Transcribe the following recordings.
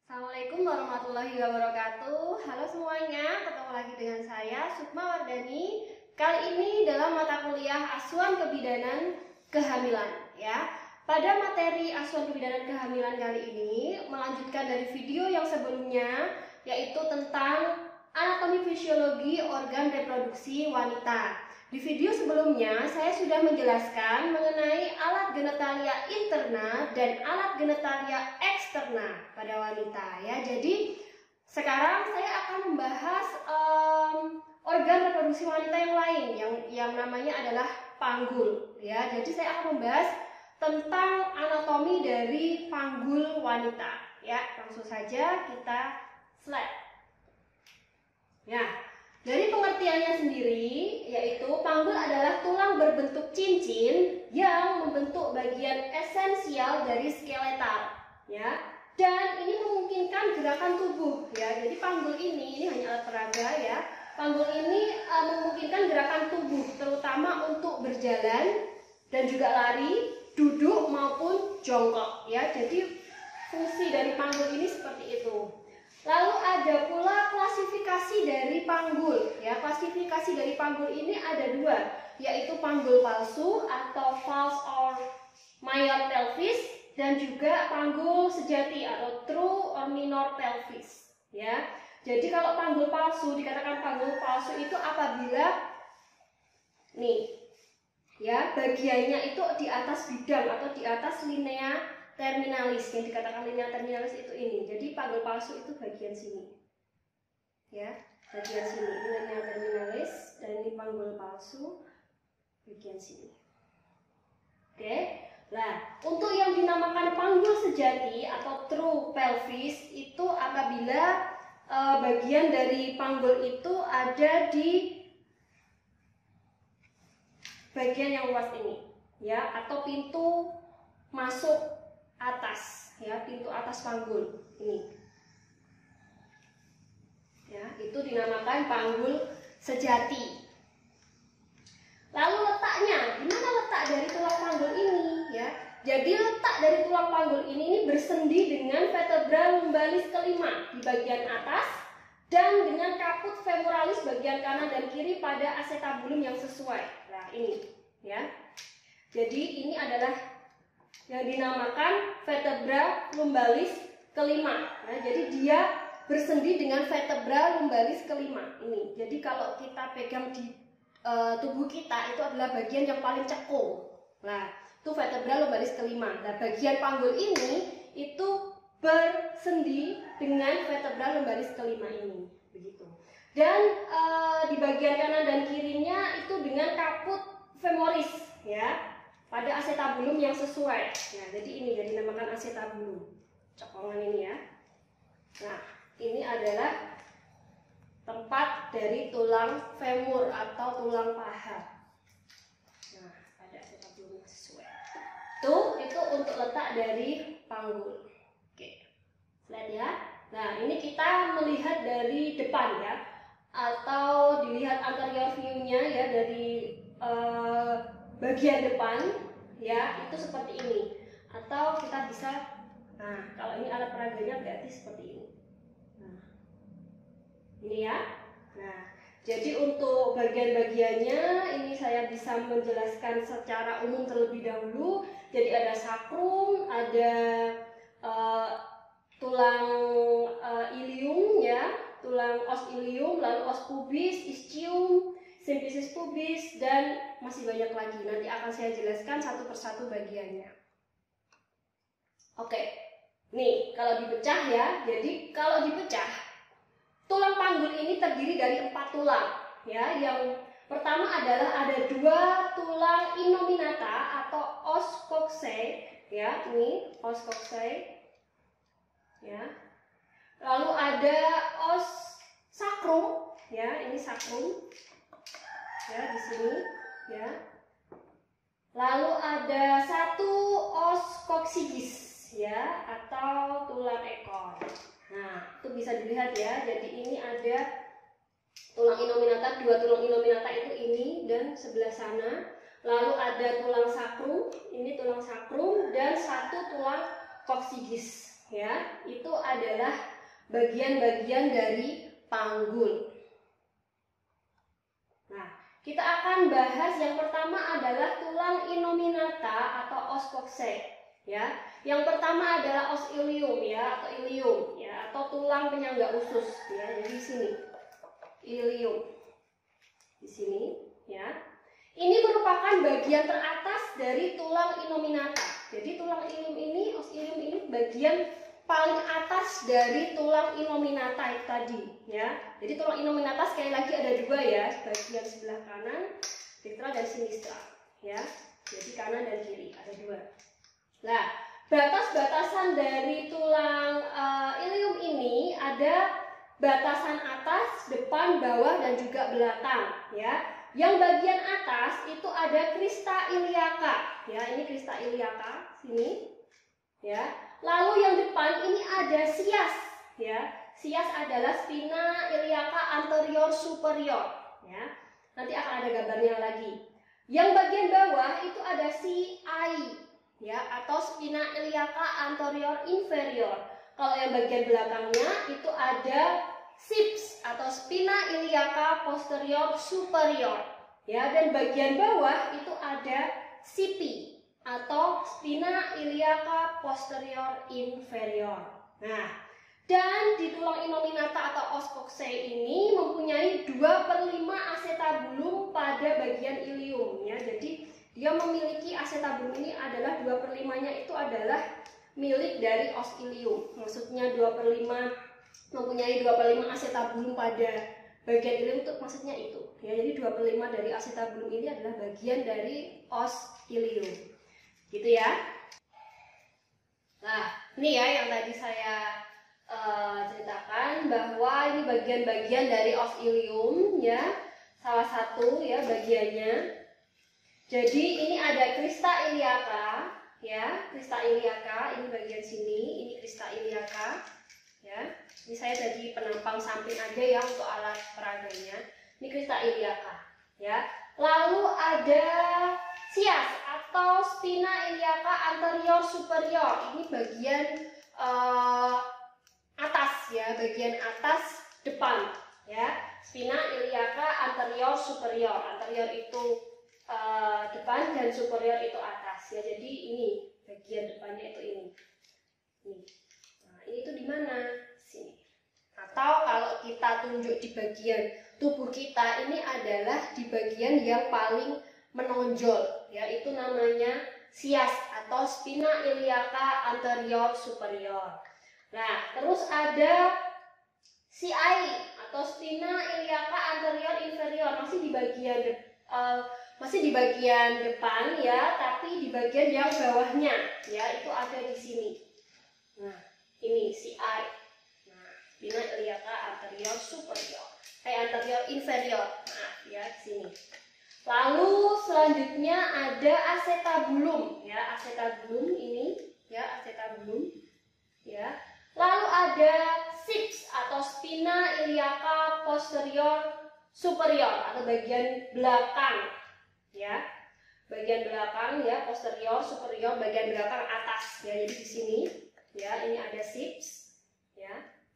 Assalamualaikum warahmatullahi wabarakatuh. Halo semuanya, ketemu lagi dengan saya Sukma Wardani. Kali ini dalam mata kuliah Acuan Kebidanan Kehamilan ya. Pada materi Acuan Kebidanan Kehamilan kali ini melanjutkan dari video yang sebelumnya, yaitu tentang anatomi fisiologi organ reproduksi wanita. Di video sebelumnya saya sudah menjelaskan mengenai alat genitalia interna dan alat genitalia eksterna pada wanita ya. Jadi sekarang saya akan membahas organ reproduksi wanita yang lain yang namanya adalah panggul ya. Jadi saya akan membahas tentang anatomi dari panggul wanita ya. Langsung saja kita slide. Ya. Dari pengertiannya sendiri, yaitu panggul adalah tulang berbentuk cincin yang membentuk bagian esensial dari skeletal, ya. Dan ini memungkinkan gerakan tubuh, ya. Jadi panggul ini hanya alat peraga, ya. Panggul ini memungkinkan gerakan tubuh, terutama untuk berjalan dan juga lari, duduk maupun jongkok, ya. Jadi fungsi dari panggul ini seperti itu. Lalu ada pula klasifikasi dari panggul ya. Klasifikasi dari panggul ini ada dua, yaitu panggul palsu atau false or minor pelvis dan juga panggul sejati atau true or minor pelvis ya. Jadi kalau panggul palsu, dikatakan panggul palsu itu apabila nih ya, bagiannya itu di atas bidang atau di atas linea terminalis. Yang dikatakan linea terminalis itu ini. Jadi panggul palsu itu bagian sini ya, bagian sini ini linea terminalis, dan ini panggul palsu bagian sini. Oke. Nah, untuk yang dinamakan panggul sejati atau true pelvis itu apabila bagian dari panggul itu ada di bagian yang luas ini ya, atau pintu masuk atas ya, pintu atas panggul ini ya, itu dinamakan panggul sejati. Lalu letaknya, gimana letak dari tulang panggul ini ya? Jadi letak dari tulang panggul ini bersendi dengan vertebra lumbalis kelima di bagian atas dan dengan kaput femoralis bagian kanan dan kiri pada acetabulum yang sesuai. Nah ini ya, jadi ini adalah yang dinamakan vertebra lumbalis kelima. Nah, jadi dia bersendi dengan vertebra lumbalis kelima ini. Jadi kalau kita pegang di tubuh kita itu adalah bagian yang paling cekung. Nah, itu vertebra lumbalis kelima. Nah, bagian panggul ini itu bersendi dengan vertebra lumbalis kelima ini, begitu. Dan di bagian kanan dan kirinya itu dengan kaput femoris ya, pada acetabulum yang sesuai. Nah, jadi ini jadi dinamakan acetabulum, cekongan ini ya. Nah, ini adalah tempat dari tulang femur atau tulang paha. Nah, pada acetabulum yang sesuai. Itu untuk letak dari panggul. Oke, slide ya. Nah, ini kita melihat dari depan ya, atau dilihat anterior view-nya ya, dari bagian depan ya, itu seperti ini. Atau kita bisa, nah kalau ini alat peraganya berarti seperti ini. Nah, ini ya. Nah, jadi untuk bagian-bagiannya ini saya bisa menjelaskan secara umum terlebih dahulu. Jadi ada sakrum, ada tulang ilium ya, tulang os ilium, lalu os pubis, ischium, symphysis pubis, dan masih banyak lagi. Nanti akan saya jelaskan satu persatu bagiannya. Oke, nih kalau dipecah ya. Jadi kalau dipecah, tulang panggul ini terdiri dari 4 tulang ya. Yang pertama adalah ada 2 tulang innominata atau os coxae ya. Ini os coxae ya. Lalu ada os sacrum ya. Ini sacrum ya, di sini ya. Lalu ada 1 os coccygeus ya, atau tulang ekor. Nah, itu bisa dilihat ya. Jadi ini ada tulang innominata, 2 tulang innominata itu ini dan sebelah sana. Lalu ada tulang sakrum, ini tulang sakrum, dan 1 tulang coccygeus. ya, itu adalah bagian-bagian dari panggul. Nah, kita akan bahas yang pertama adalah tulang innominata atau os coxae, ya. Yang pertama adalah os ilium, ya, atau ilium, ya, atau tulang penyangga usus, ya. Jadi di sini ilium, di sini, ya. Ini merupakan bagian teratas dari tulang innominata. Jadi tulang ilium ini, os ilium ini bagian paling atas dari tulang innominata itu tadi, ya. Jadi tulang innominata sekali lagi ada dua, ya, bagian sebelah kanan ventral dan sinistra, ya. Jadi kanan dan kiri ada dua. Nah, batas-batasan dari tulang ilium ini ada batasan atas, depan, bawah, dan juga belakang, ya. Yang bagian atas itu ada crista iliaca, ya. Ini crista iliaca sini, ya. Lalu yang depan ini ada sias, ya. Sias adalah spina iliaca anterior superior, ya. Nanti akan ada gambarnya lagi. Yang bagian bawah itu ada CI, ya, atau spina iliaca anterior inferior. Kalau yang bagian belakangnya itu ada SIPS atau spina iliaca posterior superior, ya. Dan bagian bawah itu ada CP atau spina iliaca posterior inferior. Nah, dan di tulang innominata atau os coxae ini mempunyai 2/5 acetabulum pada bagian ilium, ya. Jadi dia memiliki acetabulum ini adalah 2/5-nya itu adalah milik dari os ilium. Maksudnya 2/5 mempunyai 2/5 acetabulum pada bagian ilium itu maksudnya itu, ya. Jadi 2/5 dari acetabulum ini adalah bagian dari os ilium. Gitu ya. Nah, ini ya yang tadi saya ceritakan bahwa ini bagian-bagian dari os ilium, ya. Salah satu, ya, bagiannya. Jadi ini ada crista iliaca, ya. Crista iliaca ini bagian sini, ini crista iliaca, ya. Ini saya tadi penampang samping aja, ya, untuk alat peraganya. Ini crista iliaca, ya. Lalu ada sias atau spina iliaca anterior superior. Ini bagian atas, ya, bagian atas depan, ya. Spina iliaca anterior superior. Anterior itu depan dan superior itu atas, ya. Jadi ini bagian depannya itu ini. Nah, ini tuh di mana? Sini. Atau kalau kita tunjuk di bagian tubuh kita, ini adalah di bagian yang paling menonjol, yaitu namanya sias atau spina iliaca anterior superior. Nah, terus ada CI atau spina iliaca anterior inferior, masih di bagian depan, ya, tapi di bagian yang bawahnya, ya, itu ada di sini. Nah, ini CI. Nah, spina iliaca anterior superior, anterior inferior. Nah, ya, di sini. Lalu selanjutnya ada acetabulum, ya, acetabulum ini, ya, acetabulum, ya. Lalu ada SIPS atau spina iliaca posterior superior atau bagian belakang, ya. Bagian belakang, ya, posterior superior, bagian belakang atas, ya. Jadi di sini, ya, ini ada SIPS, ya.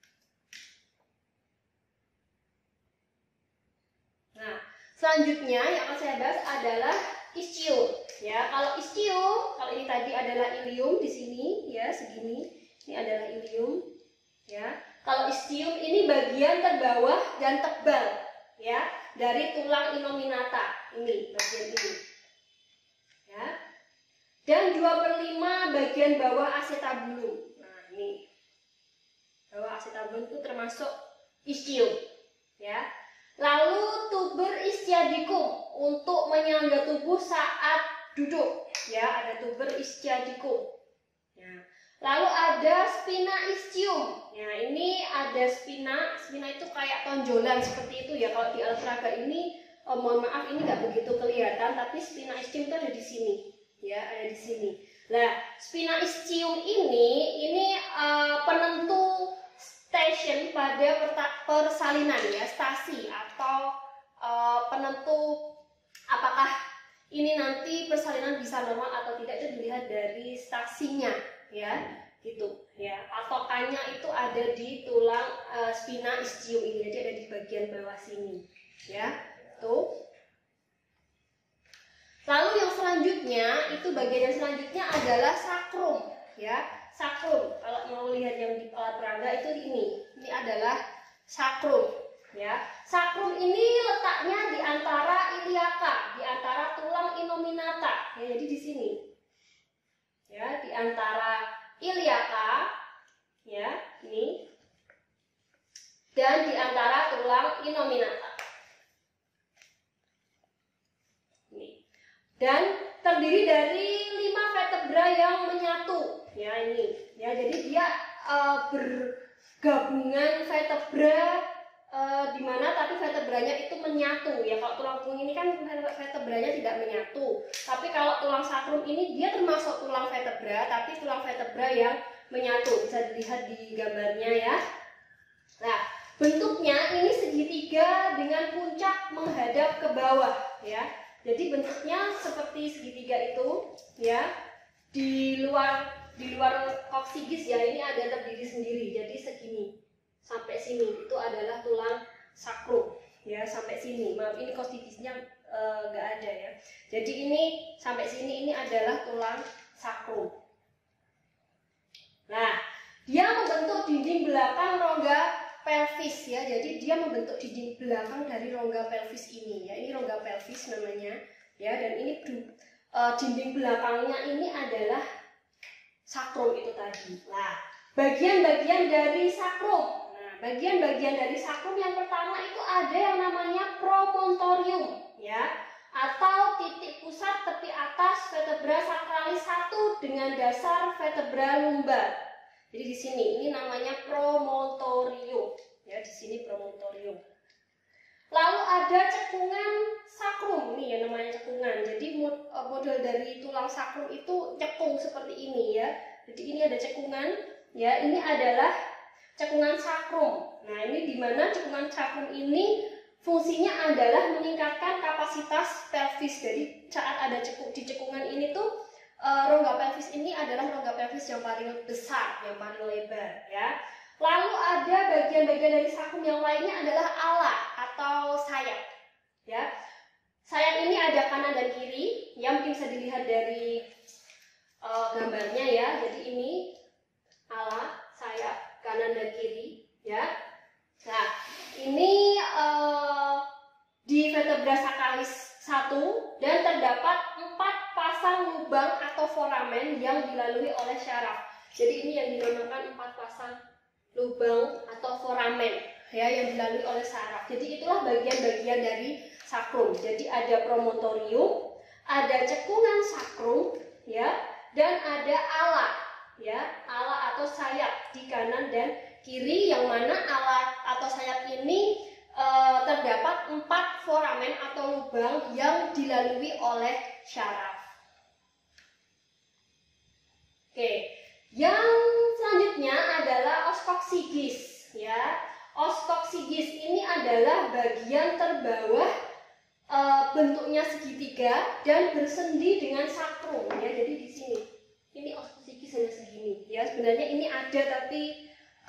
Nah, selanjutnya yang akan saya bahas adalah ischium, ya. Kalau ischium, kalau ini tadi adalah ilium di sini, ya, segini. Ini adalah ilium, ya. Kalau ischium ini bagian terbawah dan tebal, ya, dari tulang innominata. Ini bagian ini, ya. Dan 2/5 bagian bawah acetabulum. Nah, ini bawah acetabulum itu termasuk ischium, ya. Lalu tuber ischiadicum untuk menyangga tubuh saat duduk, ya, ada tuber ischiadicum. Ya. Lalu ada spina ischium. Ya, ini ada spina itu kayak tonjolan seperti itu, ya. Kalau di alat peraga ini, mohon maaf ini nggak begitu kelihatan, tapi spina ischium itu ada di sini, ya, ada di sini. Nah, spina ischium ini penentu station pada persalinan, ya, stasi atau penentu apakah ini nanti persalinan bisa normal atau tidak itu dilihat dari stasinya, ya. gitu ya. Patokannya itu ada di tulang spina ischium ini, jadi ada di bagian bawah sini ya. Tuh. Lalu yang selanjutnya itu bagian yang selanjutnya adalah sakrum ya. Sakrum, kalau mau lihat yang di alat peraga itu ini adalah sakrum ya. Sakrum ini letaknya di antara iliaka, di antara tulang innominata ya, jadi di sini ya, di antara iliaka ya, ini, dan di antara tulang innominata ini, dan terdiri dari 5 vertebra yang menyatu ya, ini ya. Jadi dia bergabungan vertebra di mana tapi vertebranya itu menyatu ya. Kalau tulang punggung ini kan vertebranya tidak menyatu, tapi kalau tulang sakrum ini dia termasuk tulang vertebra tapi tulang vertebra yang menyatu, bisa dilihat di gambarnya ya. Nah, bentuknya ini segitiga dengan puncak menghadap ke bawah ya. Jadi bentuknya seperti segitiga itu ya. Di luar koksigis ya, ini ada terdiri sendiri, jadi segini sampai sini itu adalah tulang sakrum ya, sampai sini. Maaf, ini koksigisnya nggak ada ya. Jadi ini sampai sini, ini adalah tulang sakrum. Nah, dia membentuk dinding belakang rongga pelvis ya. Jadi dia membentuk dinding belakang dari rongga pelvis ini ya. Ini rongga pelvis namanya ya, dan ini dinding belakangnya ini adalah sakrum itu tadi. Nah, bagian-bagian dari sakrum. Nah, bagian-bagian dari sakrum yang pertama itu ada yang namanya promontorium ya, atau titik pusat tepi atas vertebra sacralis 1 dengan dasar vertebra lumbar. Jadi di sini ini namanya promontorium ya, di sini promontorium. Lalu ada cekungan sakrum, ini ya namanya cekungan. Jadi model dari tulang sakrum itu cekung seperti ini ya. Jadi ini ada cekungan ya, ini adalah cekungan sakrum. Nah, ini di mana cekungan sakrum ini fungsinya adalah meningkatkan kapasitas pelvis. Jadi saat ada di cekungan ini tuh rongga pelvis ini adalah rongga pelvis yang paling besar, yang paling lebar ya. Lalu ada bagian-bagian dari sakrum yang lainnya adalah ala atau sayap ya. Sayap ini ada kanan dan kiri ya, mungkin bisa dilihat dari gambarnya ya. Jadi ini ala, sayap, kanan dan kiri ya. Nah, ini di vertebra sacralis 1 dan terdapat 4 pasang lubang atau foramen yang dilalui oleh syaraf. Jadi ini yang dinamakan 4 pasang lubang atau foramen ya, yang dilalui oleh saraf. Jadi itulah bagian-bagian dari sakrum. Jadi ada promontorium, ada cekungan sakrum ya, dan ada ala ya, ala atau sayap di kanan dan kiri, yang mana ala atau sayap ini terdapat 4 foramen atau lubang yang dilalui oleh syaraf. Oke. Yang selanjutnya adalah os koksigis ya. Os koksigis ini adalah bagian terbawah, bentuknya segitiga dan bersendi dengan sakrum ya. Jadi di sini ini os koksigis hanya segini ya. Sebenarnya ini ada tapi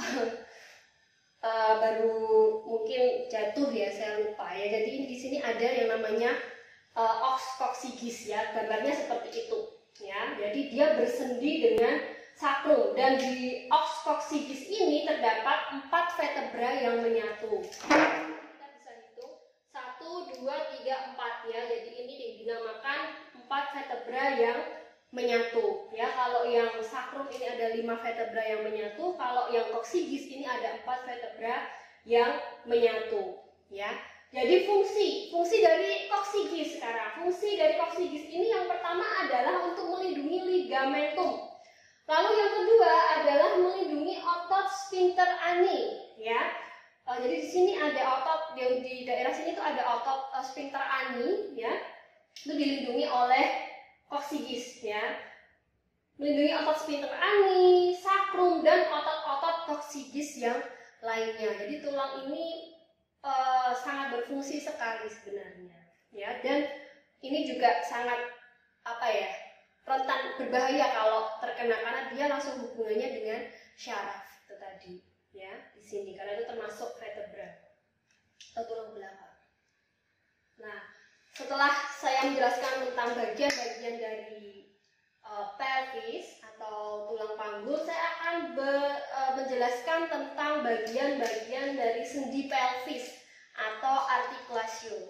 baru mungkin jatuh ya, saya lupa ya. Jadi ini di sini ada yang namanya os koksigis ya. Gambarnya seperti itu ya. Jadi dia bersendi dengan sakrum, dan di os koksigis ini terdapat 4 vertebra yang menyatu. Kita bisa hitung 1, 2, 3, 4 ya. Jadi ini dinamakan 4 vertebra yang menyatu ya. Kalau yang sakrum ini ada 5 vertebra yang menyatu, kalau yang koksigis ini ada 4 vertebra yang menyatu ya. Jadi fungsi dari koksigis sekarang. Fungsi dari koksigis ini yang pertama adalah untuk melindungi ligamentum. Lalu yang kedua adalah melindungi otot sphincter ani ya. Jadi di sini ada otot, di daerah sini tuh ada otot sphincter ani ya. Itu dilindungi oleh koksigis ya. Melindungi otot sphincter ani, sakrum, dan otot-otot koksigis yang lainnya. Jadi tulang ini sangat berfungsi sekali sebenarnya ya. Dan ini juga sangat rentan berbahaya kalau terkena, karena dia langsung hubungannya dengan syaraf itu tadi ya di sini, karena itu termasuk vertebra atau tulang belakang. Nah, setelah saya menjelaskan tentang bagian-bagian dari pelvis atau tulang panggul, saya akan menjelaskan tentang bagian-bagian dari sendi pelvis atau artikulasium.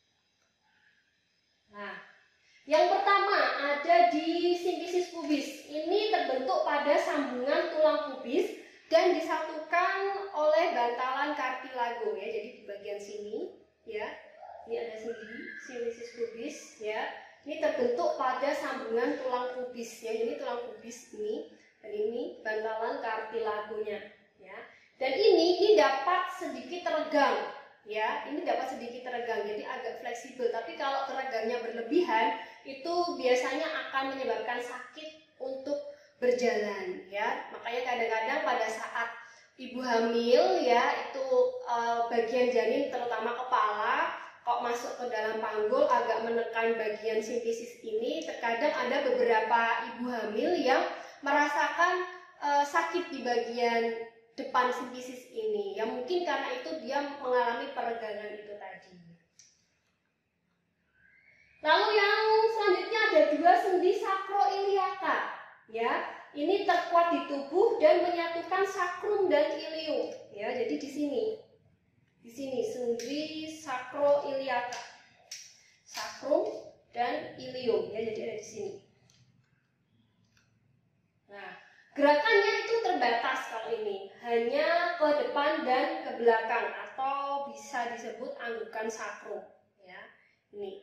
Nah, yang pertama ada di simfisis pubis. Ini terbentuk pada sambungan tulang pubis dan disatukan oleh bantalan kartilago ya. Jadi di bagian sini ya, ini ada sendi simfisis pubis ya. Ini terbentuk pada sambungan tulang pubis ya. Ini tulang pubis ini, dan ini bantalan kartilagonya ya. Dan ini dapat sedikit teregang ya. Ini dapat sedikit teregang, jadi agak fleksibel. Tapi kalau teregangnya berlebihan, itu biasanya akan menyebabkan sakit untuk berjalan ya. Makanya kadang-kadang pada saat ibu hamil ya, itu bagian janin terutama kepala kok masuk ke dalam panggul agak menekan bagian simfisis ini. Terkadang ada beberapa ibu hamil yang merasakan sakit di bagian depan simfisis ini ya, mungkin karena itu dia mengalami peregangan itu tadi. Lalu yang selanjutnya ada dua sendi sakroiliaka ya. Ini terkuat di tubuh dan menyatukan sakrum dan ilium ya. Jadi di sini sendi sakroiliaka, sakrum dan ilium ya. Jadi ada di sini. Nah, gerakannya itu terbatas kalau ini, hanya ke depan dan ke belakang atau bisa disebut anggukan sakrum ya. Ini.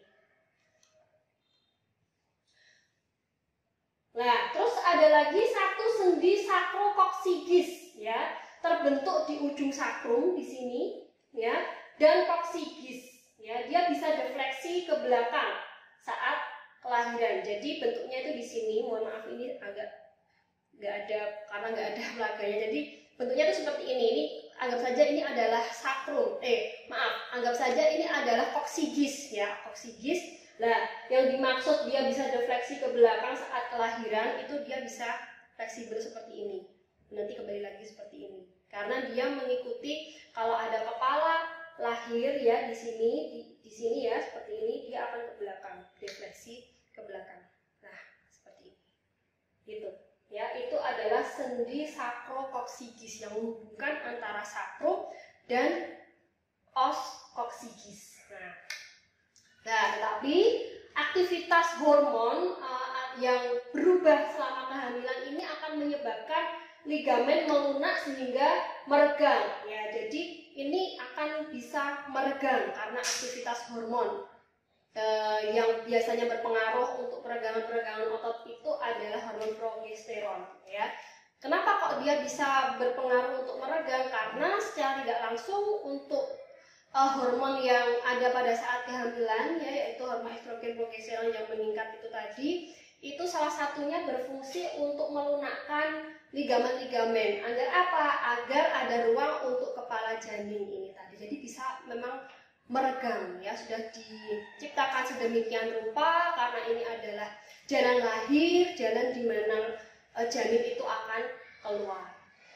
Nah, terus ada lagi satu sendi sakrokoksigis ya, terbentuk di ujung sakrum di sini ya, dan koksigis ya. Dia bisa defleksi ke belakang saat kelahiran. Jadi bentuknya itu di sini. Mohon maaf ini agak nggak ada karena nggak ada pelaganya. Jadi bentuknya itu seperti ini. Ini anggap saja ini adalah sakrum. Anggap saja ini adalah koksigis ya, koksigis. Nah, yang dimaksud dia bisa defleksi ke belakang saat kelahiran itu dia bisa fleksibel seperti ini. Nanti kembali lagi seperti ini. Karena dia mengikuti kalau ada kepala lahir ya di sini ya seperti ini, dia akan ke belakang, defleksi ke belakang. Nah, seperti ini. Gitu. Ya, itu adalah sendi sakrokoksigis yang menghubungkan antara sakrum dan os koksigis. Nah, tetapi aktivitas hormon yang berubah selama kehamilan ini akan menyebabkan ligamen melunak sehingga meregang. Ya, jadi ini akan bisa meregang karena aktivitas hormon yang biasanya berpengaruh untuk peregangan-peregangan otot itu adalah hormon progesteron. Ya, kenapa kok dia bisa berpengaruh untuk meregang? Karena secara tidak langsung untuk hormon yang ada pada saat kehamilan ya, yaitu hormon estrogen progesteron yang meningkat itu tadi, itu salah satunya berfungsi untuk melunakkan ligamen-ligamen. Agar apa? Agar ada ruang untuk kepala janin ini tadi. Jadi bisa memang meregang ya, sudah diciptakan sedemikian rupa karena ini adalah jalan lahir, jalan di mana janin itu akan keluar.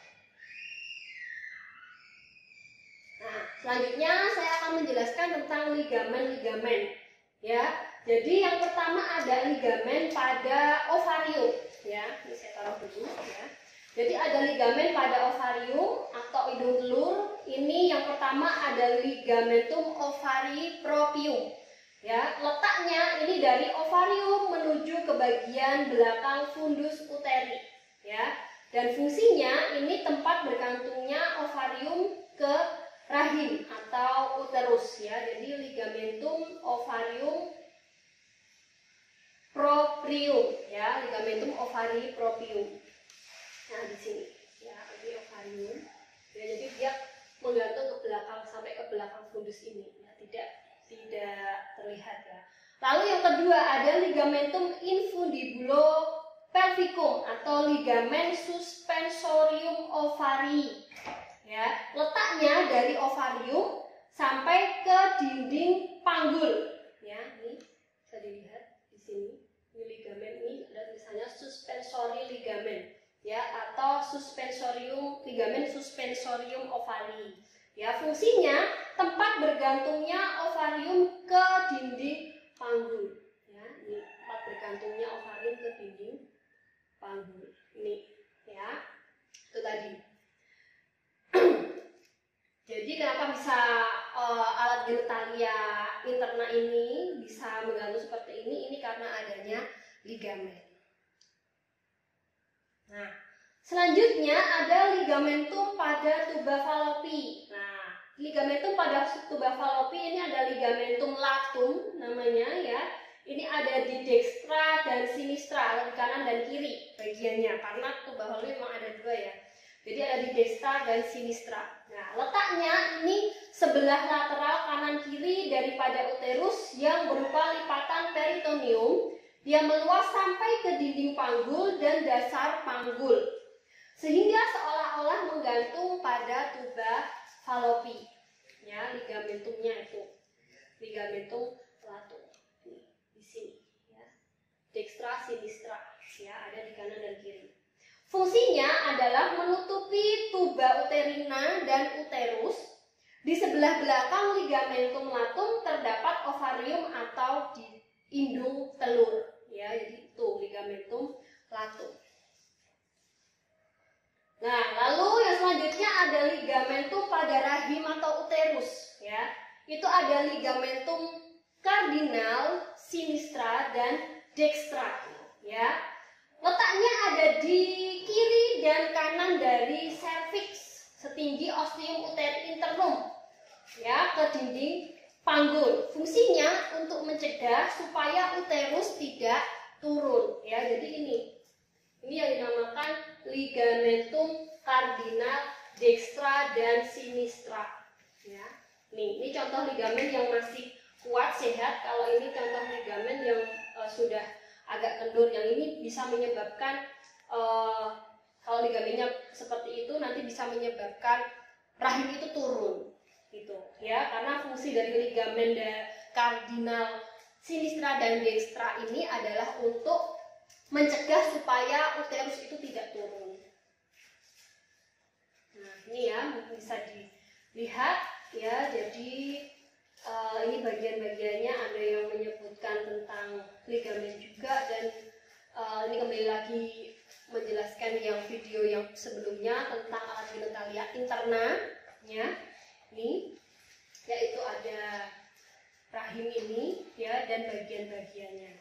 Nah, selanjutnya saya akan menjelaskan tentang ligamen-ligamen ya. Jadi yang pertama ada ligamen pada ovarium ya. Ini saya taruh dulu ya. Jadi ada ligamen pada ovarium atau hidung telur. Ini yang pertama ada ligamentum ovarii proprium ya. Letaknya ini dari ovarium menuju ke bagian belakang fundus uteri ya. Dan fungsinya ini tempat berkantungnya ovarium ke rahim atau uterus ya. Jadi ligamentum ovarium proprium ya, ligamentum ovarii proprium. Nah, di sini ya, ini ovarium. Ya, jadi dia menggantung ke belakang sampai ke belakang fundus ini ya, tidak terlihat ya. Lalu yang kedua ada ligamentum infundibulo pelvicum atau ligamen suspensorium ovarii. Ya, letaknya dari ovarium sampai ke dinding panggul. Ya, ini bisa dilihat di sini. Ini ligamen ini ada suspensory ligamen ya, atau ligamen suspensorium ovale. Ya, fungsinya tempat bergantungnya ovarium ke dinding panggul. Ya, ini tempat bergantungnya ovarium ke dinding panggul. Ini ya, itu tadi. Jadi kenapa bisa alat genitalia interna ini bisa menggantung seperti ini? Ini karena adanya ligamen. Nah, selanjutnya ada ligamentum pada tuba fallopi. Nah, ligamentum pada tuba fallopi ini ada ligamentum latum namanya ya. Ini ada di dextra dan sinistra, di kanan dan kiri bagiannya, karena tuba fallopi memang ada dua ya. Jadi ada di dextra dan sinistra. Nah, letaknya ini sebelah lateral kanan kiri daripada uterus yang berupa lipatan peritoneum yang meluas sampai ke dinding panggul dan dasar panggul, sehingga seolah-olah menggantung pada tuba fallopi. Ya, ligamentumnya itu ligamentum latum. Di sini ya. Dextra sinistra ya, ada di kanan dan kiri. Fungsinya adalah menutupi tuba uterina dan uterus. Di sebelah belakang ligamentum latum terdapat ovarium atau di indung telur ya, jadi itu ligamentum latum. Nah, lalu yang selanjutnya ada ligamentum pada rahim atau uterus ya. Itu ada ligamentum cardinal, sinistra dan dextra ya. Letaknya ada di kiri dan kanan dari serviks setinggi ostium uteri internum ya, ke dinding panggul. Fungsinya untuk mencegah supaya uterus tidak turun ya. Jadi ini yang dinamakan ligamentum cardinal, dextra dan sinistra ya. Ini contoh ligamen yang masih kuat sehat. Kalau ini contoh ligamen yang sudah agak kendur, yang ini bisa menyebabkan kalau ligamennya seperti itu nanti bisa menyebabkan rahim itu turun gitu ya, karena fungsi dari ligamen cardinal, sinistra dan dextra ini adalah untuk mencegah supaya uterus itu tidak turun. Nah, ini ya bisa dilihat ya, jadi ini bagian-bagiannya ada yang menyebutkan tentang ligamen juga, dan ini kembali lagi menjelaskan yang video yang sebelumnya tentang alat genitalia interna ya. Ini yaitu ada rahim ini ya, dan bagian-bagiannya.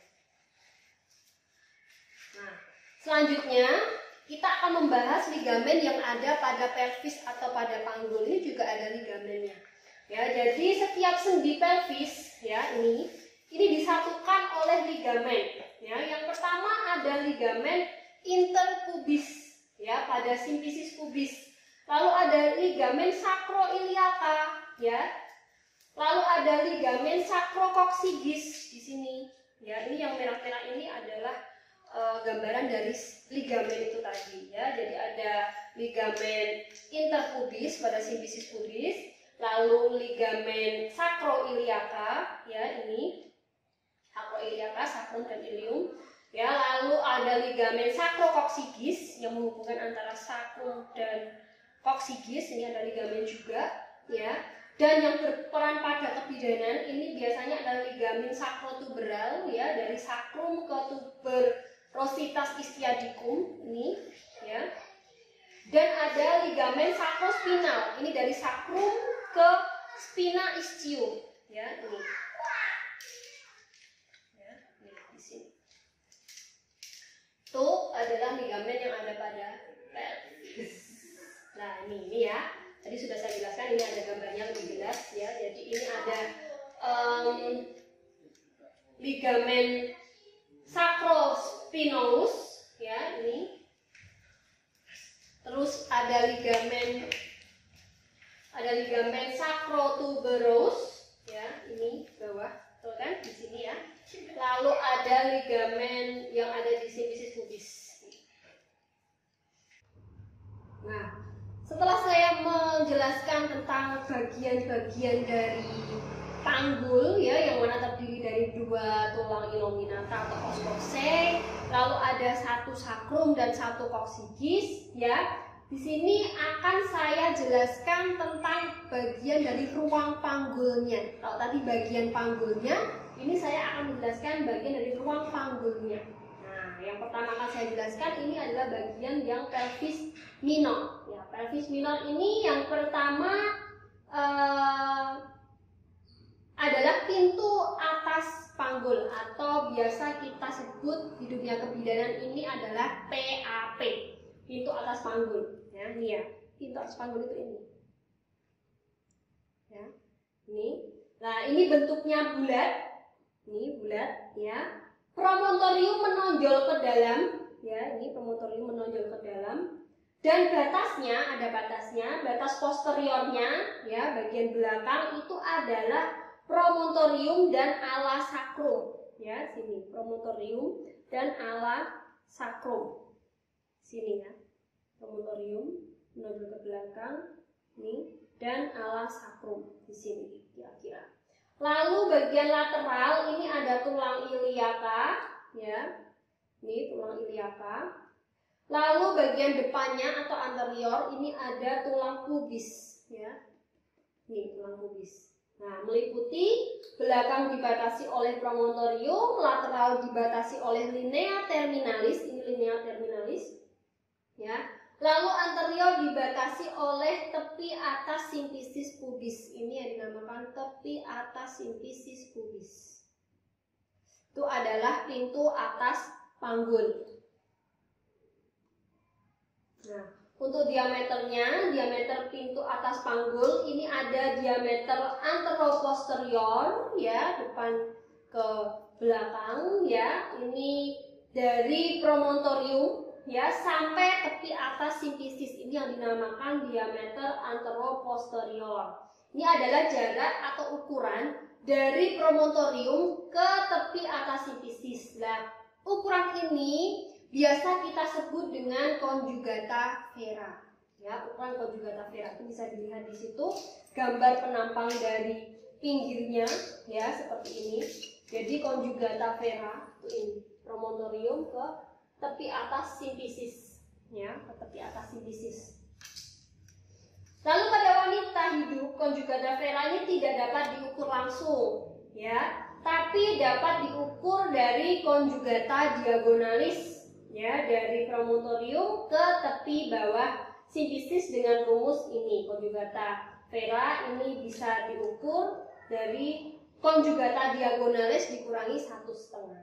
Nah, selanjutnya kita akan membahas ligamen yang ada pada pelvis atau pada panggul. Ini juga ada ligamennya. Ya, jadi setiap sendi pelvis ya ini disatukan oleh ligamen. Ya, yang pertama ada ligamen interpubis ya pada simfisis pubis. Lalu ada ligamen sacroiliaca ya. Lalu ada ligamen sacrococcygeus di sini. Ya, ini yang merah-merah ini adalah gambaran dari ligamen itu tadi ya. Jadi ada ligamen interpubis pada simfisis pubis. Lalu ligamen sacroiliaca ya, ini sacroiliaca, sacrum dan ilium ya. Lalu ada ligamen sacrococcygeus yang menghubungkan antara sacrum dan coccygeus, ini ada ligamen juga ya. Dan yang berperan pada kebidanan ini biasanya adalah ligamen sacrotuberal ya, dari sacrum ke tuberositas ischiadicum ini ya. Dan ada ligamen sacrospinal, ini dari sacrum ke spina ischium ya, ini. Ya, ini di sini. Itu adalah ligamen yang ada pada pelvis. Nah, ini ya. Tadi sudah saya jelaskan, ini ada gambarnya lebih jelas ya. Jadi ini ada ligamen sacrospinous ya, ini. Terus ada ligamen sacrotuberous ya, ini bawah, tuh kan di sini ya. Lalu ada ligamen yang ada di simfisis pubis. Nah, setelah saya menjelaskan tentang bagian-bagian dari panggul ya, yang mana terdiri dari 2 tulang inominata atau os coxae, lalu ada 1 sacrum dan 1 coccygeus ya. Di sini akan saya jelaskan tentang bagian dari ruang panggulnya. Kalau tadi bagian panggulnya, ini saya akan menjelaskan bagian dari ruang panggulnya. Nah, yang pertama akan saya jelaskan ini adalah bagian yang pelvis minor. Ya, pelvis minor ini yang pertama adalah pintu atas panggul atau biasa kita sebut di dunia kebidanan ini adalah PAP, pintu atas panggul. Ya, ini ya, pintu atas panggul itu ini. Ya, ini. Nah, ini bentuknya bulat. Ini bulat, ya. Promontorium menonjol ke dalam, ya. Ini promontorium menonjol ke dalam. Dan batasnya, ada batasnya, batas posteriornya, ya, bagian belakang itu adalah promontorium dan ala sacrum, ya, sini promontorium dan ala sacrum, sini ya, promontorium menonjol ke belakang, nih, dan ala sacrum di sini kira-kira. Lalu bagian lateral ini ada tulang iliaka, ya, ini tulang iliaka. Lalu bagian depannya atau anterior ini ada tulang pubis, ya, ini tulang pubis. Nah, meliputi belakang dibatasi oleh promontorium, lateral dibatasi oleh linea terminalis, ini linea terminalis, ya. Lalu anterior dibatasi oleh tepi atas simfisis pubis, ini yang dinamakan tepi atas simfisis pubis. Itu adalah pintu atas panggul. Nah, untuk diameternya, diameter pintu atas panggul ini ada diameter anteroposterior, ya, depan ke belakang, ya. Ini dari promontorium, ya, sampai tepi atas simfisis, ini yang dinamakan diameter anteroposterior. Ini adalah jarak atau ukuran dari promontorium ke tepi atas simfisis. Nah, ukuran ini biasa kita sebut dengan conjugata vera. Ya, ukuran conjugata vera itu bisa dilihat di situ gambar penampang dari pinggirnya, ya, seperti ini. Jadi conjugata vera itu ini, promontorium ke tepi atas simfisis, ya, ke tepi atas simfisis. Lalu pada wanita hidup conjugata vera ini tidak dapat diukur langsung, ya, tapi dapat diukur dari conjugata diagonalis, ya, dari promontorium ke tepi bawah simfisis dengan rumus ini. Conjugata vera ini bisa diukur dari conjugata diagonalis dikurangi 1,5.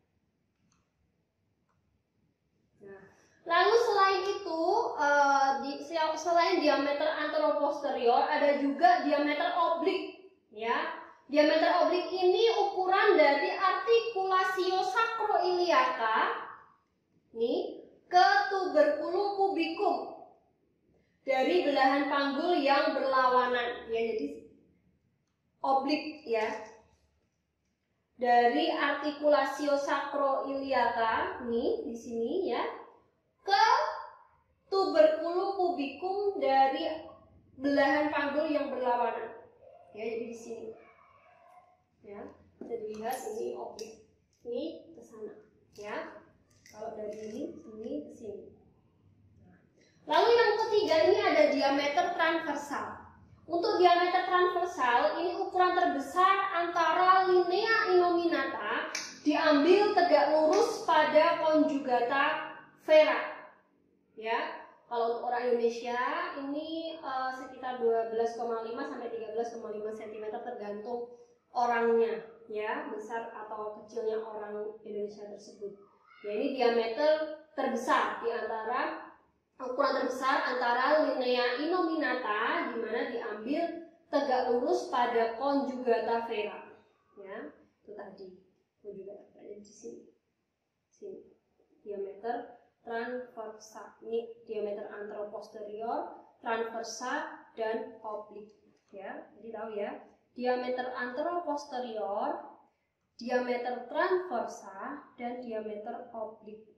Nah, lalu selain itu, selain diameter anteroposterior ada juga diameter oblik, ya. Diameter oblik ini ukuran dari artikulasio sacroiliaca nih ke tuberculum pubicum dari belahan panggul yang berlawanan, ya, jadi oblik, ya, dari artikulasio sacroiliaca nih di sini, ya, ke tuberculum pubicum dari belahan panggul yang berlawanan, ya, jadi di sini, ya, bisa dilihat ini oblik, ini ke sana, ya. Kalau dari ini ke sini. Lalu yang ketiga ini ada diameter transversal. Untuk diameter transversal ini ukuran terbesar antara linea inominata diambil tegak lurus pada conjugata vera. Ya, kalau untuk orang Indonesia ini sekitar 12,5 sampai 13,5 cm tergantung orangnya, ya, besar atau kecilnya orang Indonesia tersebut. Ya, ini diameter terbesar di antara ukuran terbesar antara linea inominata di mana diambil tegak lurus pada conjugata vera. Ya, itu tadi conjugata vera di sini. Sini. Diameter transversa. Ini diameter anteroposterior, transversa dan oblik. Ya, jadi tahu ya. Diameter anteroposterior, diameter transversa, dan diameter oblik.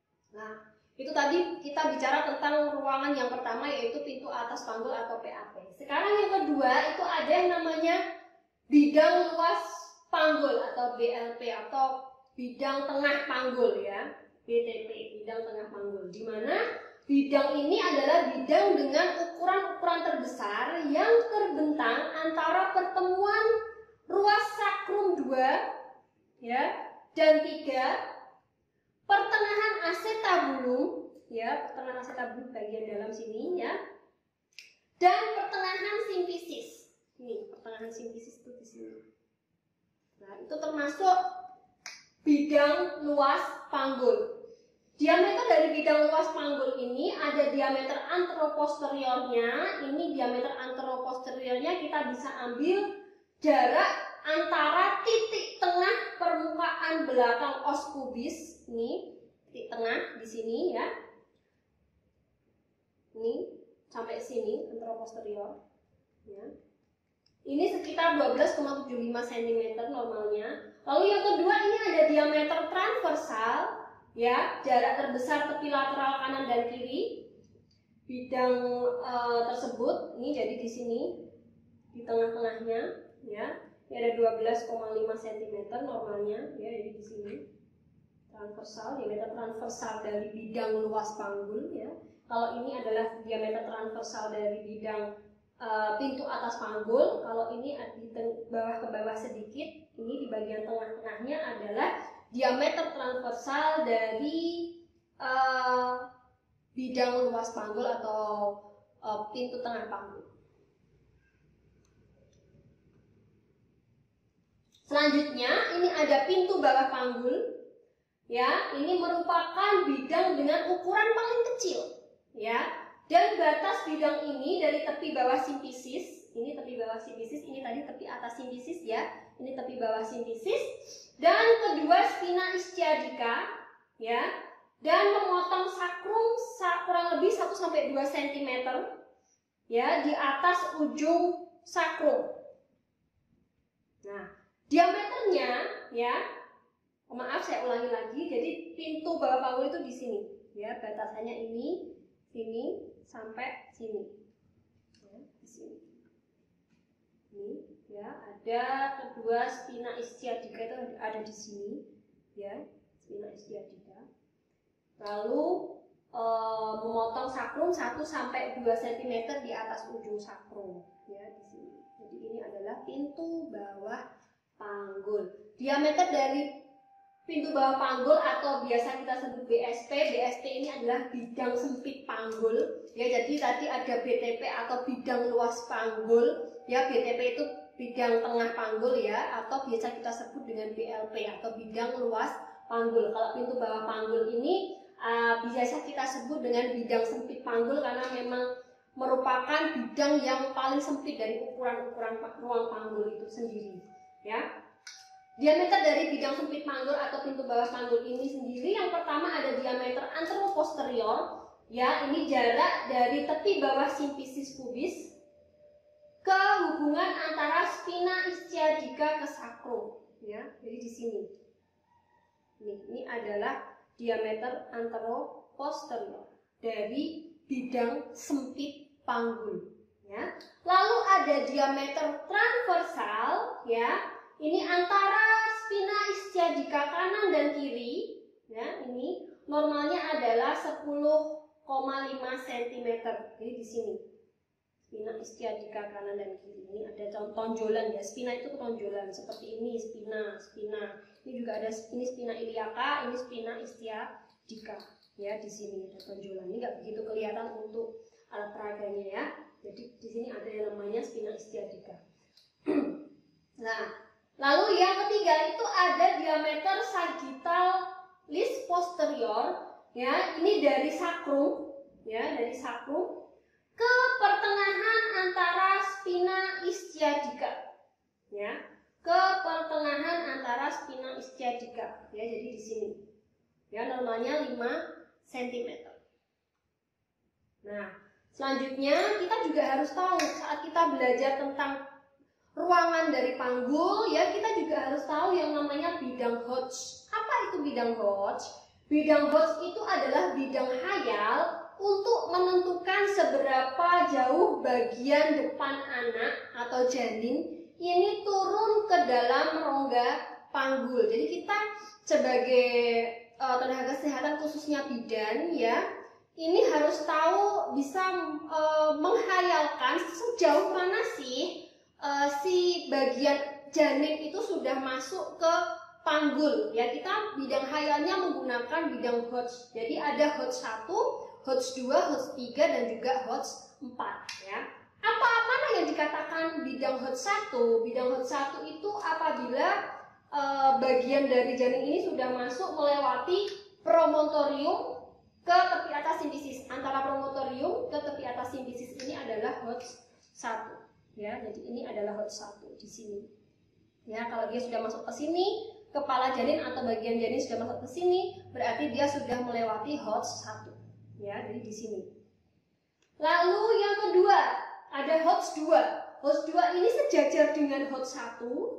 Nah, itu tadi kita bicara tentang ruangan yang pertama yaitu pintu atas panggul atau PAP. Sekarang yang kedua itu ada yang namanya bidang luas panggul atau BLP atau bidang tengah panggul ya, BTP, bidang tengah panggul, di mana bidang ini adalah bidang dengan ukuran-ukuran terbesar yang terbentang antara pertemuan ruas sakrum 2 ya dan 3, pertengahan acetabulum ya, pertengahan acetabulum bagian dalam sini ya, dan pertengahan simfisis. Ini pertengahan simfisis itu di sini. Nah, itu termasuk bidang luas panggul. Diameter dari bidang luas panggul ini ada diameter anteroposteriornya. Ini diameter anteroposteriornya kita bisa ambil jarak antara titik tengah permukaan belakang os pubis. Ini titik tengah di sini ya. Ini sampai sini anteroposterior ya. Ini sekitar 12,75 cm normalnya. Lalu yang kedua ini ada diameter transversal ya, jarak terbesar tepi lateral kanan dan kiri bidang tersebut. Ini jadi di sini di tengah-tengahnya ya. Ini ada 12,5 cm normalnya ya, jadi di sini transversal, diameter transversal dari bidang luas panggul ya. Kalau ini adalah diameter transversal dari bidang pintu atas panggul. Kalau ini di bawah ke bawah sedikit, ini di bagian tengah-tengahnya adalah diameter transversal dari bidang luas panggul atau pintu tengah panggul. Selanjutnya ini ada pintu bawah panggul ya, ini merupakan bidang dengan ukuran paling kecil ya. Dan batas bidang ini dari tepi bawah simfisis, ini tepi bawah simfisis, ini tadi tepi atas simfisis ya, ini tepi bawah simfisis, dan kedua spina ischiadica ya, dan memotong sakrum kurang lebih 1-2 cm ya di atas ujung sakrum. Nah, diameternya ya, maaf saya ulangi lagi, jadi pintu bawah panggul itu di sini ya, batasannya ini, sini sampai sini ya, di sini. Ini ya, ada kedua spina ischiadica itu ada di sini ya, spina ischiadica. Lalu memotong sakrum 1-2 cm di atas ujung sakrum ya, di sini. Jadi ini adalah pintu bawah panggul. Diameter dari pintu bawah panggul atau biasa kita sebut BSP. BSP ini adalah bidang sempit panggul ya. Jadi tadi ada BTP atau bidang luas panggul ya. BTP itu bidang tengah panggul ya, atau biasa kita sebut dengan BLP atau bidang luas panggul. Kalau pintu bawah panggul ini biasa kita sebut dengan bidang sempit panggul karena memang merupakan bidang yang paling sempit dari ukuran-ukuran ruang panggul itu sendiri ya. Diameter dari bidang sempit panggul atau pintu bawah panggul ini sendiri, yang pertama ada diameter anteroposterior ya, ini jarak dari tepi bawah simfisis pubis ke hubungan antara spina ischiadica ke sakrum ya. Jadi di sini. Ini adalah diameter anteroposterior dari bidang sempit panggul ya. Lalu ada diameter transversal ya. Ini antara spina ischiadica kanan dan kiri ya, ini normalnya adalah 10,5 cm. Jadi di sini spina ischiadica kanan dan kiri ini ada tonjolan ya. Spina itu tonjolan seperti ini, spina. Ini juga ada ini spina iliaca, ini spina ischiadica ya, di sini ada tonjolan. Ini nggak begitu kelihatan untuk alat peraganya ya. Jadi di sini ada yang namanya spina ischiadica. Nah, lalu yang ketiga itu ada diameter sagittalis posterior ya, ini dari sakrum ya, dari sakrum ke pertengahan antara spina ischiadica ya, ke pertengahan antara spina ischiadica ya. Jadi di sini ya, normalnya 5 cm. Nah, selanjutnya kita juga harus tahu saat kita belajar tentang ruangan dari panggul ya, kita juga harus tahu yang namanya bidang Hodge. Apa itu bidang Hodge? Bidang Hodge itu adalah bidang hayal untuk menentukan seberapa jauh bagian depan anak atau janin ini turun ke dalam rongga panggul. Jadi kita sebagai tenaga kesehatan khususnya bidan ya, ini harus tahu bisa menghayalkan sejauh mana sih si bagian janin itu sudah masuk ke panggul ya. Kita bidang hayalnya menggunakan bidang Hodge. Jadi ada Hodge 1, Hodge 2, Hodge 3 dan juga Hodge 4 ya. Apa mana yang dikatakan bidang Hodge 1? Bidang Hodge 1 itu apabila bagian dari janin ini sudah masuk melewati promontorium ke tepi atas simfisis. Antara promontorium ke tepi atas simfisis ini adalah Hodge 1 ya. Jadi ini adalah Hodge 1 di sini. Ya, kalau dia sudah masuk ke sini, kepala janin atau bagian janin sudah masuk ke sini, berarti dia sudah melewati Hodge 1. Ya, jadi di sini. Lalu yang kedua, ada Hodge 2. Hodge 2 ini sejajar dengan Hodge 1,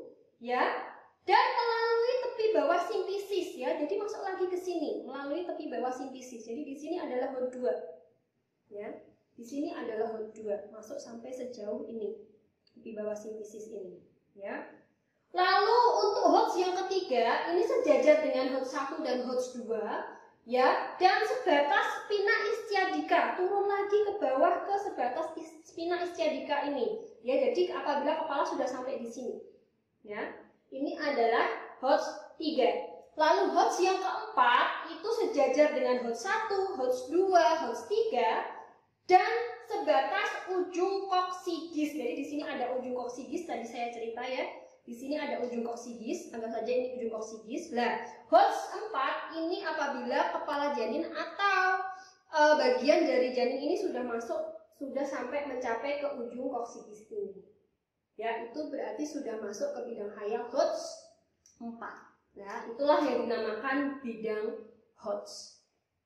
ya. Dan melalui tepi bawah simfisis ya. Jadi masuk lagi ke sini, melalui tepi bawah simfisis. Jadi di sini adalah Hodge 2. Ya. Di sini adalah Hodge 2, masuk sampai sejauh ini. Tepi bawah simfisis ini, ya. Lalu untuk Hodge yang ketiga, ini sejajar dengan Hodge 1 dan Hodge 2 ya, dan sebatas spina ischiadica, turun lagi ke bawah ke sebatas spina ischiadica ini. Ya, jadi apabila kepala sudah sampai di sini. Ya. Ini adalah Hodge 3. Lalu Hodge yang keempat itu sejajar dengan Hodge 1, Hodge 2, Hodge 3 dan sebatas ujung koksigis. Jadi di sini ada ujung koksigis, tadi saya cerita ya. Di sini ada ujung koksigis, anggap saja ini ujung koksigis. Nah, Hodge 4 ini apabila kepala janin atau bagian dari janin ini sudah masuk, sudah sampai mencapai ke ujung koksigis ini. Ya, itu berarti sudah masuk ke bidang hayal Hodge 4. Nah, itulah yang dinamakan bidang Hodge.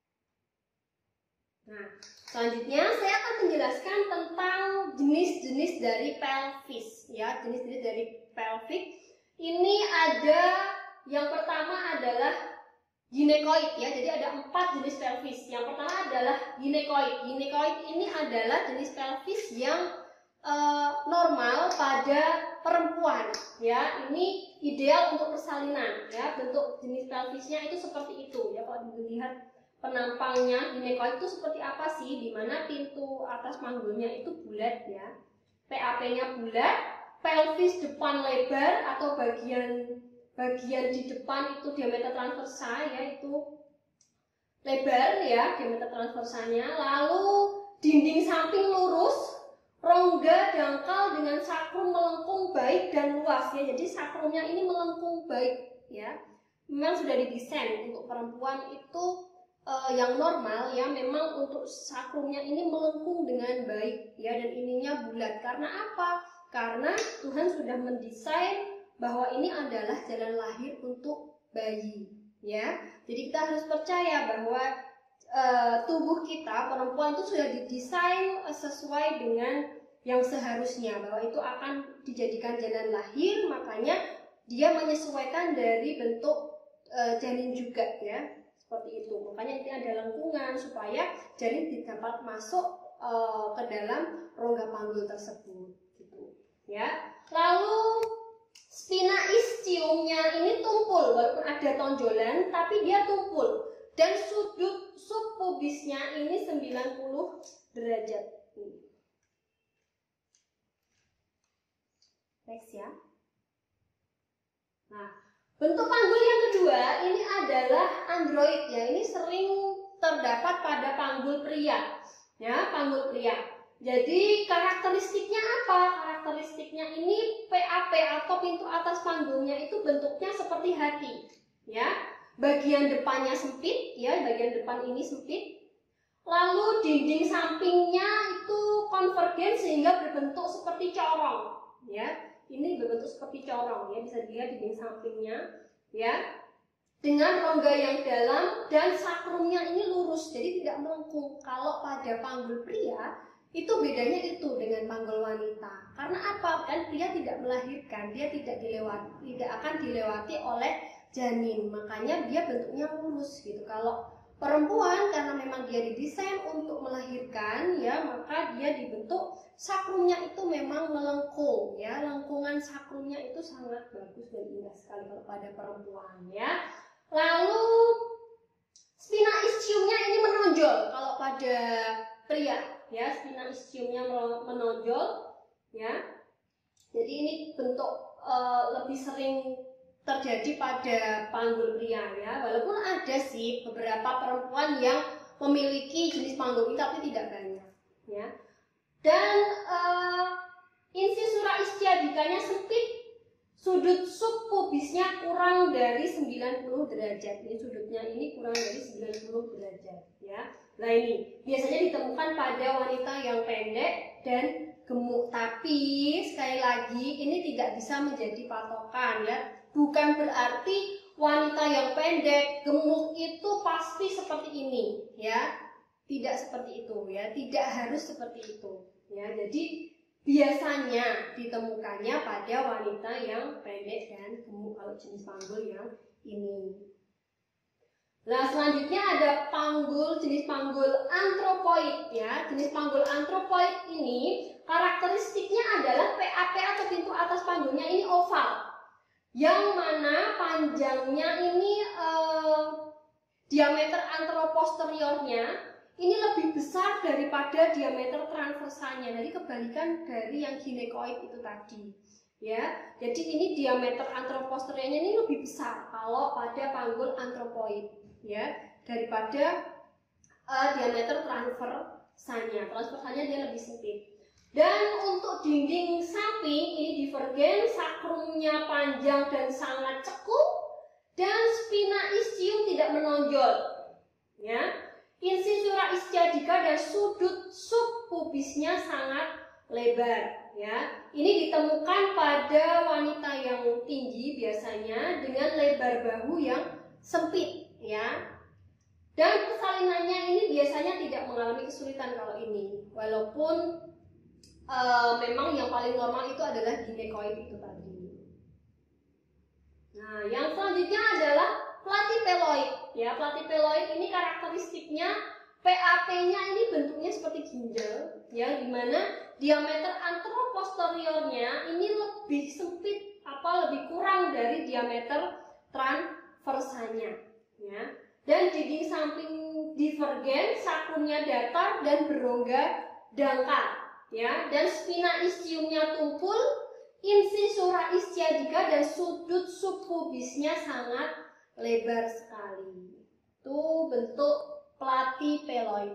Nah, selanjutnya saya akan menjelaskan tentang jenis-jenis dari pelvis. Ya, jenis-jenis dari pelvic. Ini ada, yang pertama adalah ginekoid ya. Jadi ada 4 jenis pelvis. Yang pertama adalah ginekoid. Ginekoid ini adalah jenis pelvis yang normal pada perempuan ya. Ini ideal untuk persalinan ya. Bentuk jenis pelvisnya itu seperti itu ya. Kalau dilihat penampangnya ginekoid itu seperti apa sih, dimana pintu atas panggulnya itu bulat ya, PAP-nya bulat, pelvis depan lebar atau bagian di depan itu diameter transversa ya, itu lebar ya diameter transversanya. Lalu dinding samping lurus, rongga dangkal dengan sakrum melengkung baik dan luas ya. Jadi sakrumnya ini melengkung baik ya. Memang sudah didesain untuk perempuan itu yang normal ya. Memang untuk sakrumnya ini melengkung dengan baik ya, dan ininya bulat. Karena apa? Karena Tuhan sudah mendesain bahwa ini adalah jalan lahir untuk bayi ya. Jadi kita harus percaya bahwa tubuh kita perempuan itu sudah didesain sesuai dengan yang seharusnya, bahwa itu akan dijadikan jalan lahir, makanya dia menyesuaikan dari bentuk janin juga ya, seperti itu. Makanya ini ada lengkungan supaya janin dapat masuk ke dalam rongga panggul tersebut gitu ya. Lalu spina ischiumnya ini tumpul, walaupun ada tonjolan tapi dia tumpul. Dan sudut subpubisnya ini 90 derajat. Next ya. Nah, bentuk panggul yang kedua ini adalah android ya. Ini sering terdapat pada panggul pria. Ya, panggul pria. Jadi karakteristiknya apa? Karakteristiknya ini PAP atau pintu atas panggulnya itu bentuknya seperti hati. Ya. Bagian depannya sempit, ya, bagian depan ini sempit. Lalu dinding sampingnya itu konvergen sehingga berbentuk seperti corong, ya. Ini berbentuk seperti corong, ya, bisa dilihat dinding sampingnya, ya. Dengan rongga yang dalam dan sakrumnya ini lurus, jadi tidak melengkung. Kalau pada panggul pria itu bedanya itu dengan panggul wanita. Karena apa? Kan pria tidak melahirkan, dia tidak akan dilewati oleh janin, makanya dia bentuknya lurus gitu. Kalau perempuan karena memang dia didesain untuk melahirkan ya, maka dia dibentuk sakrumnya itu memang melengkung ya, lengkungan sakrumnya itu sangat bagus dan indah sekali kalau pada perempuan ya. Lalu spina ischiumnya ini menonjol kalau pada pria ya, spina ischiumnya menonjol ya. Jadi ini bentuk lebih sering terjadi pada panggul pria ya, walaupun ada sih beberapa perempuan yang memiliki jenis panggul ini tapi tidak banyak ya. Dan insisura ischiadikanya sempit, sudut subpubisnya kurang dari 90 derajat. Ini sudutnya ini kurang dari 90 derajat ya. Nah ini biasanya ditemukan pada wanita yang pendek dan gemuk, tapi sekali lagi ini tidak bisa menjadi patokan ya. Bukan berarti wanita yang pendek, gemuk itu pasti seperti ini ya. Tidak seperti itu ya, tidak harus seperti itu ya. Jadi biasanya ditemukannya pada wanita yang pendek dan gemuk kalau jenis panggul yang ini. Nah selanjutnya ada jenis panggul antropoid ya. Jenis panggul antropoid ini karakteristiknya adalah PAP atau pintu atas panggulnya ini oval, yang mana panjangnya ini diameter anteroposteriornya ini lebih besar daripada diameter transversalnya. Jadi kebalikan dari yang ginekoid itu tadi ya. Jadi ini diameter anteroposteriornya ini lebih besar kalau pada panggul antropoid ya, daripada diameter transversalnya. Transversalnya dia lebih sempit. Dan untuk dinding samping ini divergen, sakrumnya panjang dan sangat cekung, dan spina ischium tidak menonjol ya. Insisura ischiadica dan sudut subpubisnya sangat lebar ya. Ini ditemukan pada wanita yang tinggi biasanya dengan lebar bahu yang sempit ya. Dan persalinannya ini biasanya tidak mengalami kesulitan kalau ini, walaupun memang yang paling normal itu adalah ginekoid itu tadi. Nah, yang selanjutnya adalah platypeloid ya. Platypeloid ini karakteristiknya PAP-nya ini bentuknya seperti ginjal ya, dimana diameter anteroposteriornya ini lebih sempit lebih kurang dari diameter transversalnya ya. Dan dinding samping divergen, sakrumnya datar dan berongga dangkal ya. Dan spina ischiumnya tumpul, insisura ischiadica dan sudut subpubisnya sangat lebar sekali. Itu bentuk platypeloid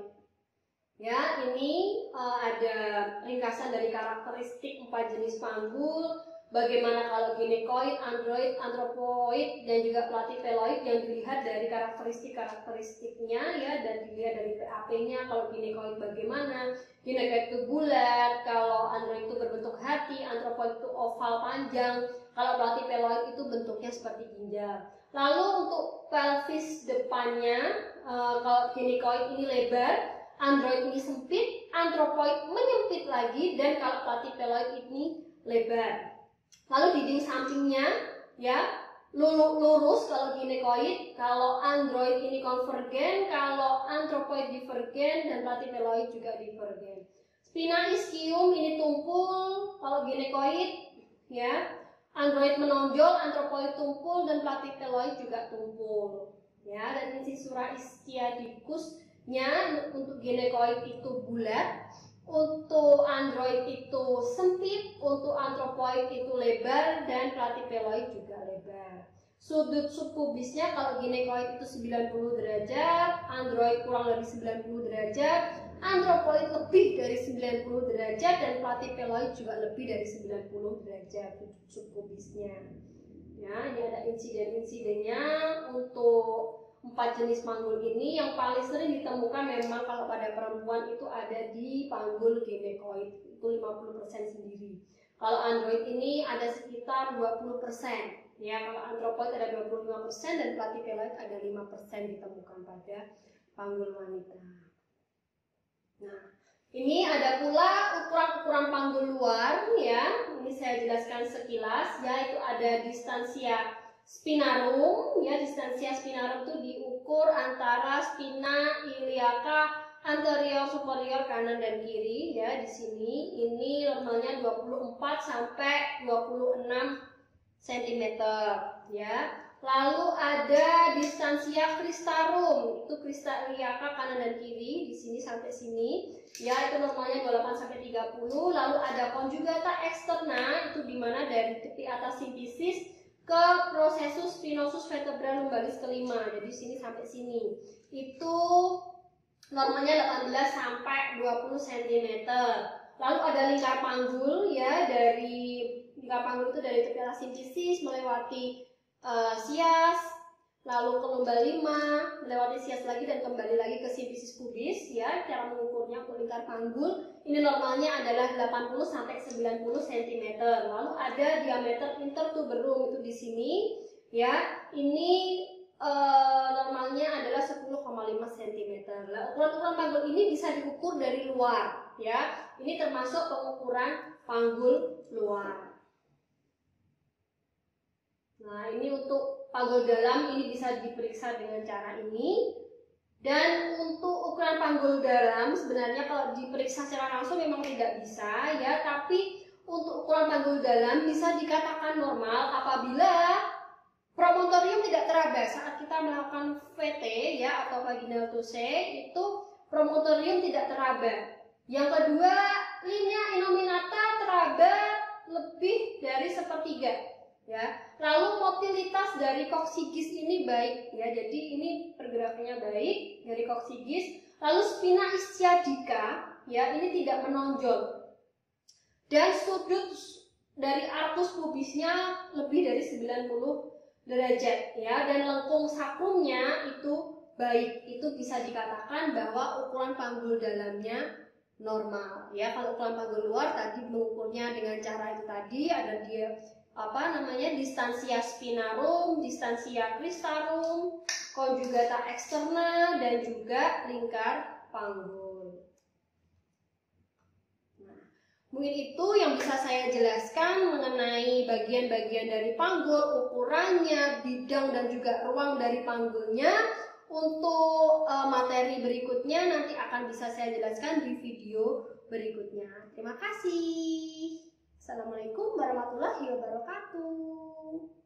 ya. Ini ada ringkasan dari karakteristik 4 jenis panggul, bagaimana kalau ginekoid, android, antropoid dan juga platypeloid yang dilihat dari karakteristiknya ya, dan dilihat dari PAP-nya. Kalau ginekoid bagaimana? Ginekoid itu bulat, kalau android itu berbentuk hati, antropoid itu oval panjang, kalau platypeloid itu bentuknya seperti ginjal. Lalu untuk pelvis depannya, kalau ginekoid ini lebar, android ini sempit, antropoid menyempit lagi, dan kalau platypeloid ini lebar. Lalu dinding sampingnya ya lurus kalau ginekoid, kalau android ini konvergen, kalau antropoid divergen, dan platypeloid juga divergen. Spina ischium ini tumpul kalau ginekoid ya, android menonjol, antropoid tumpul, dan platypeloid juga tumpul ya. Dan insisura ischiadicusnya untuk ginekoid itu bulat, untuk android itu sempit, untuk antropoid itu lebar, dan platypeloid juga lebar. Sudut subpubisnya kalau ginekoid itu 90 derajat, android kurang lebih 90 derajat, antropoid lebih dari 90 derajat, dan platypeloid juga lebih dari 90 derajat sudut subpubisnya. Ya, ini ada insiden-insidennya untuk 4 jenis panggul ini. Yang paling sering ditemukan memang kalau pada perempuan itu ada di panggul ginekoid, itu 50% sendiri. Kalau android ini ada sekitar 20%. Ya, kalau antropoid ada 25% dan platypeloid ada 5% ditemukan pada panggul wanita. Nah, ini ada pula ukuran-ukuran panggul luar ya. Ini saya jelaskan sekilas, yaitu ada distansia spinarum ya. Distansia spinarum itu mengukur antara spina iliaka anterior superior kanan dan kiri ya. Di sini ini normalnya 24 sampai 26 cm ya. Lalu ada distansia cristarum, itu crista iliaka kanan dan kiri, di sini sampai sini ya, itu normalnya 28 sampai 30. Lalu ada conjugata externa, itu dimana dari tepi atas simfisis ke processus spinosus vertebra lumbalis kelima, jadi sini sampai sini itu normalnya 18 sampai 20 cm. Lalu ada lingkar panggul ya, dari lingkar panggul itu dari tepi atas simfisis melewati sias, lalu ke lumbar 5, melewati sias lagi dan kembali lagi ke simfisis pubis ya. Cara mengukurnya untuk lingkar panggul ini normalnya adalah 80 sampai 90 cm. Lalu ada diameter intertuberum itu di sini ya. Ini normalnya adalah 10,5 cm. Nah, ukuran-ukuran panggul ini bisa diukur dari luar ya. Ini termasuk pengukuran panggul luar. Nah, ini untuk panggul dalam ini bisa diperiksa dengan cara ini. Dan untuk ukuran panggul dalam sebenarnya kalau diperiksa secara langsung memang tidak bisa ya, tapi untuk ukuran panggul dalam bisa dikatakan normal apabila promontorium tidak teraba saat kita melakukan VT ya atau vaginal tose, itu promontorium tidak teraba. Yang kedua, linea innominata teraba lebih dari sepertiga ya. Lalu motilitas dari koksigis ini baik ya, jadi ini pergerakannya baik dari koksigis. Lalu spina ischiadica ya, ini tidak menonjol dan sudut dari arcus pubisnya lebih dari 90 derajat ya, dan lengkung sakrumnya itu baik. Itu bisa dikatakan bahwa ukuran panggul dalamnya normal ya. Kalau ukuran panggul luar tadi mengukurnya dengan cara itu tadi, ada dia distansia spinarum, distansia cristarum, conjugata externa dan juga lingkar panggul. Nah, mungkin itu yang bisa saya jelaskan mengenai bagian-bagian dari panggul, ukurannya, bidang dan juga ruang dari panggulnya. Untuk materi berikutnya nanti akan bisa saya jelaskan di video berikutnya. Terima kasih. Assalamualaikum warahmatullahi wabarakatuh.